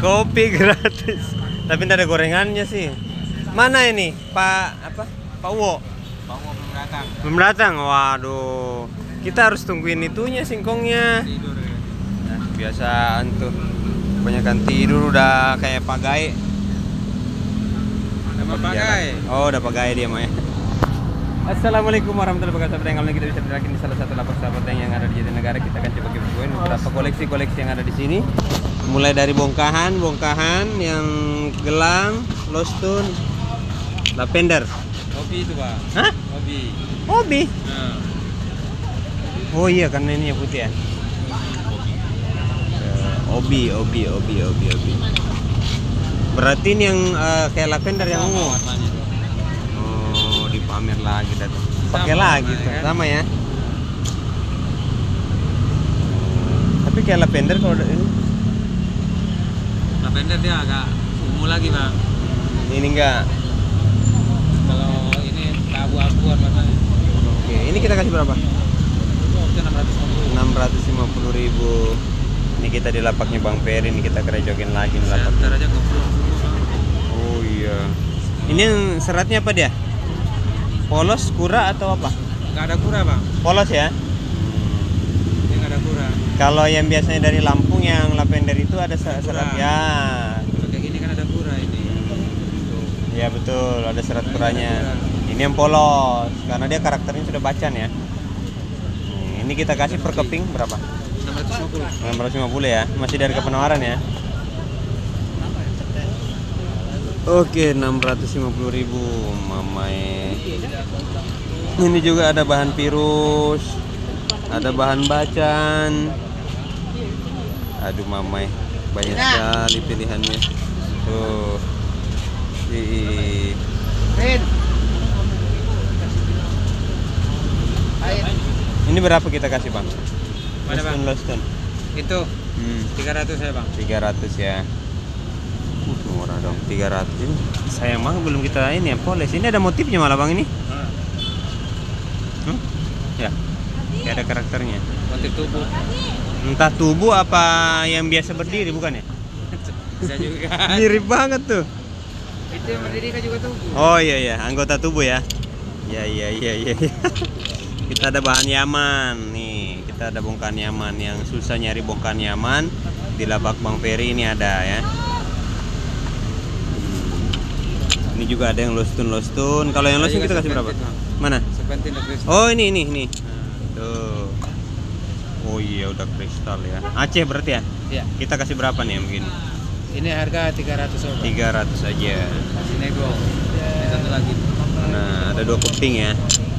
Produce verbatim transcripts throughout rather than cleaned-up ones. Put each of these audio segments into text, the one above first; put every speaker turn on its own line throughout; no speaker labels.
Kopi gratis. Tapi tidak ada gorengannya sih. Mana ini? Pak apa? Pak Wo.
Pak Wo belum datang.
Belum datang. Waduh. Kita harus tungguin itunya singkongnya.
Tidur ya.
Nah, biasaan tuh. Kebanyakan tidur udah kayak pagai.
Sama pagai.
Oh, udah pagai dia mah ya. Assalamualaikum warahmatullahi wabarakatuh. Yang kali ini kita bisa berakin di salah satu lapak sahabat yang ada di Jatinegara. Kita akan coba kepoin beberapa koleksi-koleksi yang ada di sini. Mulai dari bongkahan, bongkahan yang gelang, lostun, lavender.
Hobi itu Pak.
Hah?
Hobi.
Hobi?
Nah.
Oh iya, karena ini yang putih ya. Hobi, hobi, hobi, hobi, hobi. Berarti ini yang uh, kayak lavender yang ungu. Oh, dipamer lagi dan pakai lagi tuh, kan? Sama ya. Tapi kayak lavender kalau ini.
Lavender dia agak ungu lagi Bang.
Ini enggak.
Kalau ini abu-abuan warnanya.
Oke, ini kita kasih berapa?
Itu enam ratus lima puluh.
enam ratus lima puluh ribu. Ini kita di lapaknya Bang Peri, ini kita kerejokin lagi nih lapak.
Ntar aja ngeblong semua Bang.
Oh iya. Ini yang seratnya apa dia? Polos, kura atau apa?
Nggak ada kura Bang.
Polos ya?
Ini nggak ada kura.
Kalau yang biasanya dari Lampung yang lavender itu ada serat
Kura.
ya.
Kalau kayak gini kan ada kura ini. Tuh.
Ya betul, ada serat kuranya.
Kura.
Ini yang polos, karena dia karakternya sudah bacan ya. Nih, ini kita kasih per keping berapa?
enam ratus lima puluh.
enam ratus lima puluh ya, masih dari penawaran ya. Oke, enam ratus lima puluh ribu mamae. Ini juga ada bahan virus, ada bahan bacan. Aduh mamae, banyak sekali pilihannya. Tuh. Ih. Ini berapa kita kasih Bang?
Mana Bang?
Lostun.
Itu
Hmm.
tiga ratus ya Bang.
tiga ratus ya. Uh, murah dong, tiga ratus. Ini sayang banget belum kita ini ya poles. Ini ada motifnya malah Bang ini.
Hmm.
Hmm? Ya. Kayak ada karakternya.
Motif tubuh.
Entah tubuh apa yang biasa berdiri bukan ya?
Bisa juga.
Mirip banget tuh.
Itu yang berdiri kan juga tubuh.
Oh iya iya, anggota tubuh ya. Ya iya iya iya. Kita ada bahan Yaman nih. Kita ada bongkahan Yaman yang susah nyari bongkahan Yaman di lapak Bang Peri ini ada ya. Hmm. Ini juga ada yang lostun-lostun. Kalau yang lostun kita kasih berapa? Mana?
Serpentin dan kristal.
Oh ini ini ini. Tuh. Oh iya udah kristal ya. Aceh berarti ya?
Iya.
Kita kasih berapa nih yang begini?
Ini harga tiga ratus Bang.
tiga ratus aja.
Masih nego. Ini satu lagi.
Nah, ada dua keping ya.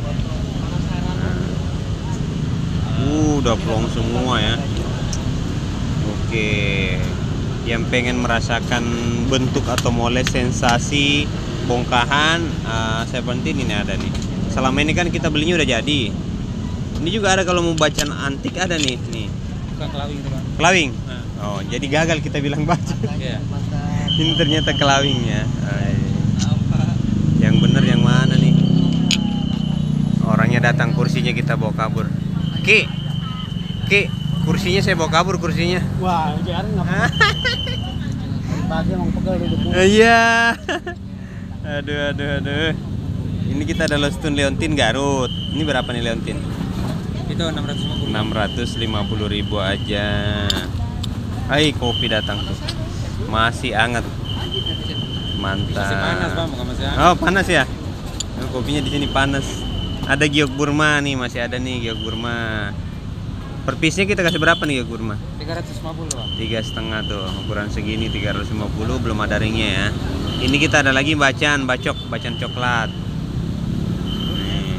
Uh, udah plong semua ya. Oke. Yang pengen merasakan bentuk atau moles sensasi bongkahan uh, Seventeen ini ada nih. Selama ini kan kita belinya udah jadi. Ini juga ada kalau mau bacaan antik ada nih, nih.
Bukan kelawing itu Bang.
Kelawing.
Nah.
Oh, jadi gagal kita bilang baca.
Iya.
Ini ternyata kelawingnya. Ay. Yang bener yang mana nih? Orangnya datang, kursinya kita bawa kabur. Ki, Ki, kursinya saya bawa kabur kursinya.
Wah, biarin nggak. Pagi emang pegel duduk.
Iya. Aduh, aduh, aduh. Ini kita ada lostun Leontin Garut. Ini berapa nih Leontin?
Itu enam ratus lima puluh.
enam ratus lima puluh ribu aja. Hai, kopi datang tuh. Masih hangat. Mantap.
Masih panas Bang, bukan masih hangat.
Oh, panas ya? Oh, kopinya di sini panas. Ada giok Burma nih, masih ada nih giok Burma. Per piece-nya kita kasih berapa nih giok Burma?
tiga ratus lima puluh Bang.
Tiga setengah tuh, ukuran segini tiga ratus lima puluh, belum ada ringnya ya. Ini kita ada lagi bacan, bacok, bacan coklat. Nih.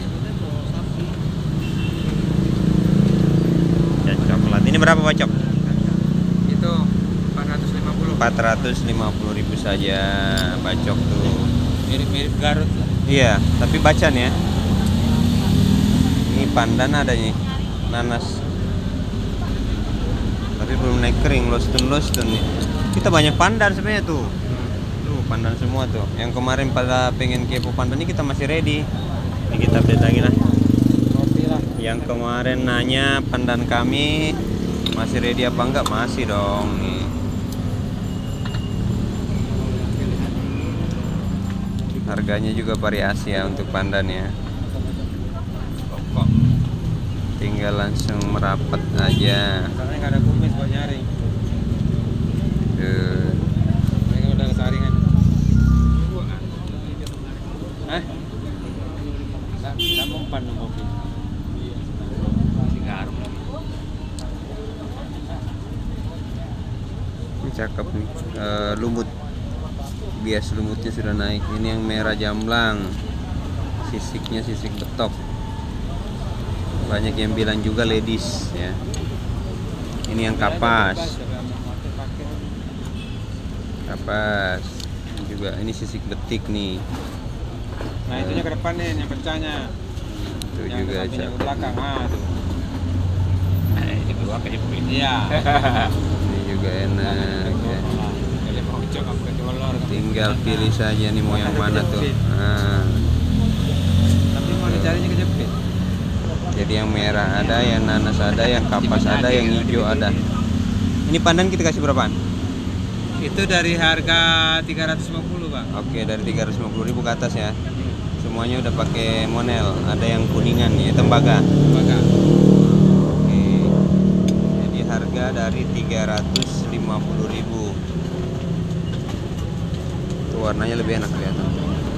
Bacan coklat. Ini berapa bacok?
Itu empat ratus lima puluh.
empat ratus lima puluh ribu saja bacok tuh.
Mirip-mirip Garut lah.
Iya, tapi bacan ya. Ini pandan ada nih, nanas. Tapi belum naik kering, lostun-lostun nih. Kita banyak pandan sebenarnya tuh. Tuh, pandan semua tuh. Yang kemarin pada pengen kepo pandan ini kita masih ready. Ini kita update lagi lah.
Kopi lah.
Yang kemarin nanya pandan kami masih ready apa enggak? Masih dong nih. Harganya juga variasi ya untuk pandan ya. Tinggal langsung merapat aja.
Soalnya nggak ada kumis buat nyari.
Tuh.
Mereka udah kesaringan. Hah? Nggak mempan dong kopi. Garam lagi.
Ini cakep nih. Eh, lumut. Bias lumutnya sudah naik. Ini yang merah jamblang. Sisiknya sisik betok. Banyak yang bilang juga ladies ya. Ini yang kapas. Kapas. Ini juga ini sisik betik nih.
Nah, itunya ke depan nih yang pecahnya.
Itu
Yang
juga
sampingnya ke
cakep.
belakang. Ah, tuh.
Nah, ini kedua kejepit.
Iya.
Ini juga enak ya.
Kalau mau coba ke color.
Tinggal pilih saja nih mau yang mana tuh. Nah,
Tapi mau dicarinya kejepit.
jadi yang merah ada, yang nanas ada, yang kapas ada, yang hijau ada. Ini pandan kita kasih berapaan?
Itu dari harga tiga ratus lima puluh, Bang.
Oke, dari tiga ratus lima puluh ribu ke atas ya. Semuanya udah pakai monel. Ada yang kuningan ya, tembaga.
Tembaga.
Oke. Jadi harga dari tiga ratus lima puluh ribu. Itu warnanya lebih enak kelihatan.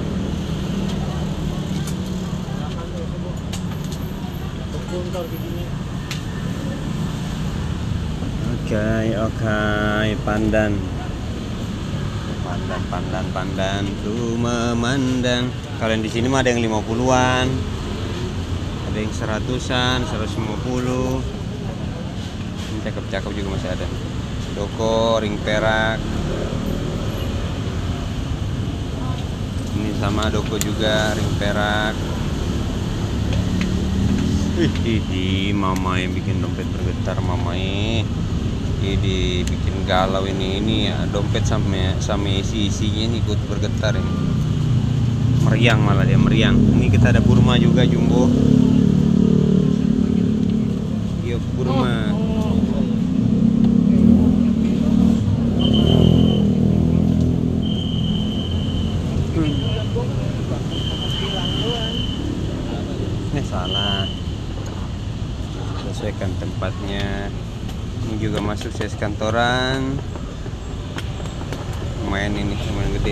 Oke, oke, pandan. Pandan, pandan, pandan tuh memandang. Kalian di sini mah ada yang lima puluhan, ada yang seratusan, seratus lima puluh. Ini cakep-cakep juga masih ada. Doko, ring perak. Ini sama doko juga, ring perak. Ih, mama yang bikin dompet bergetar, mama eh. Ini bikin galau ini ini ya, dompet sama sama isi isinya ini ikut bergetar ini. Meriang malah dia meriang. Ini kita ada Burma juga jumbo. Iya Burma. Eh salah. Sesuaikan tempatnya. Ini juga masuk size kantoran. Lumayan ini, lumayan gede.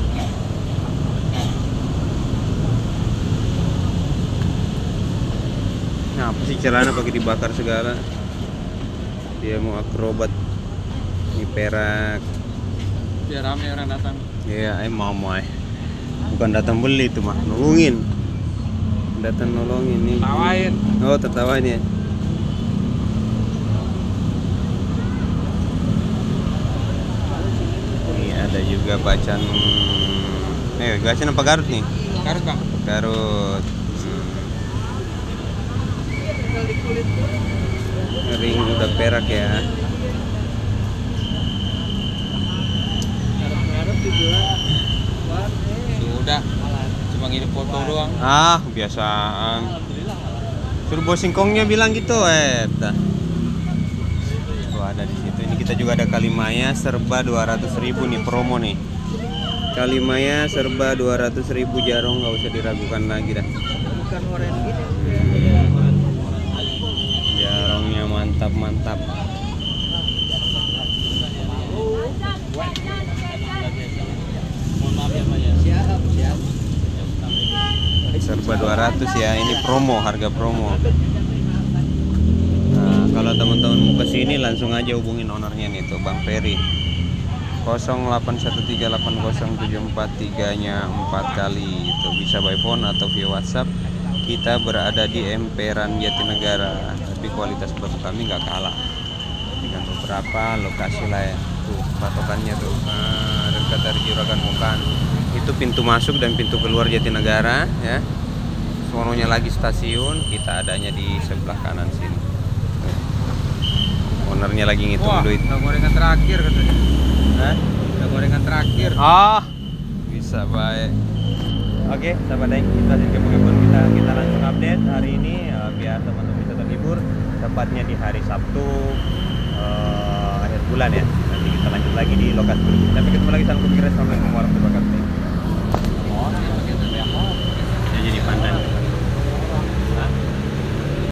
Nah, apa sih celana pakai dibakar segala? Dia mau akrobat. Ini perak.
Biar ramai orang datang.
Ya, eh mama eh. Bukan datang beli itu mah, nolongin. Datang nolongin nih.
Tawain.
Oh, tertawain ya. Ada juga bacan eh bacan apa Garut nih?
Garut, Bang.
Garut. Hmm. Ring udah perak ya.
Sudah. Cuma ngirim foto doang.
Ah, kebiasaan. Suruh bos singkongnya bilang gitu eh. Dah. Tuh ada di situ. Ini kita juga ada Kalimaya serba dua ratus ribu nih promo nih. Kalimaya serba dua ratus ribu jarong, nggak usah diragukan lagi dah.
Bukan oren gini.
Jarongnya mantap-mantap.
Mohon maaf ya, Pak ya. Siap, siap.
Serba dua ratus ya, ini promo, harga promo. Nah, kalau teman-teman mau ke sini langsung aja hubungin ownernya nih tuh, Bang Ferry. nol delapan satu tiga delapan nol tujuh empat tiga nya empat kali. Itu bisa by phone atau via WhatsApp. Kita berada di Emperan Jatinegara, tapi kualitas batu kami nggak kalah dengan beberapa lokasi lain. Tuh patokannya tuh, nah, dekat dari Juragan Mukan. Itu pintu masuk dan pintu keluar Jatinegara ya. Sononya lagi stasiun, kita adanya di sebelah kanan sini. Ownernya lagi ngitung
Wah,
duit.
udah gorengan terakhir katanya.
Hah?
Udah gorengan terakhir.
Ah, bisa baik. Oke, sahabat Daeng, kita lanjut ke kebun kita. Kita langsung update hari ini uh, biar teman-teman bisa terhibur. Tepatnya di hari Sabtu uh, akhir bulan ya. Nanti kita lanjut lagi di lokasi berikutnya. Sampai ketemu lagi. Salam